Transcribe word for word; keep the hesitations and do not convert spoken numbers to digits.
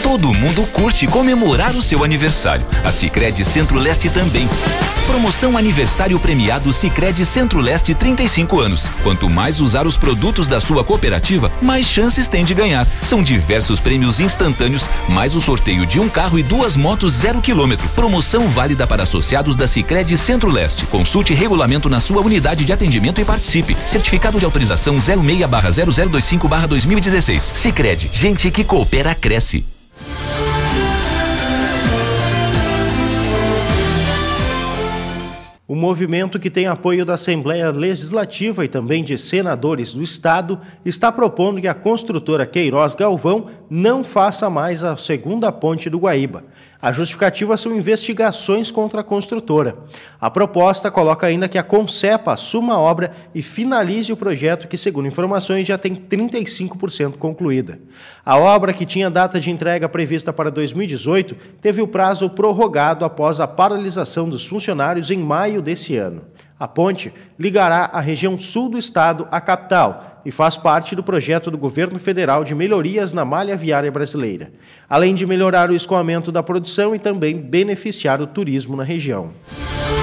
Todo mundo curte comemorar o seu aniversário. A Sicredi Centro-Leste também. Promoção Aniversário Premiado Sicredi Centro-Leste trinta e cinco anos. Quanto mais usar os produtos da sua cooperativa, mais chances tem de ganhar. São diversos prêmios instantâneos, mais o sorteio de um carro e duas motos zero quilômetro. Promoção válida para associados da Sicredi Centro-Leste. Consulte regulamento na sua unidade de atendimento e participe. Certificado de autorização zero seis barra zero zero dois cinco barra dois mil e dezesseis. Sicredi, gente que coopera cresce. O movimento, que tem apoio da Assembleia Legislativa e também de senadores do Estado, está propondo que a construtora Queiroz Galvão não faça mais a segunda ponte do Guaíba. A justificativa são investigações contra a construtora. A proposta coloca ainda que a Concepa assuma a obra e finalize o projeto, que, segundo informações, já tem trinta e cinco por cento concluída. A obra, que tinha data de entrega prevista para dois mil e dezoito, teve o prazo prorrogado após a paralisação dos funcionários em maio desse ano. A ponte ligará a região sul do estado à capital e faz parte do projeto do governo federal de melhorias na malha viária brasileira, além de melhorar o escoamento da produção e também beneficiar o turismo na região.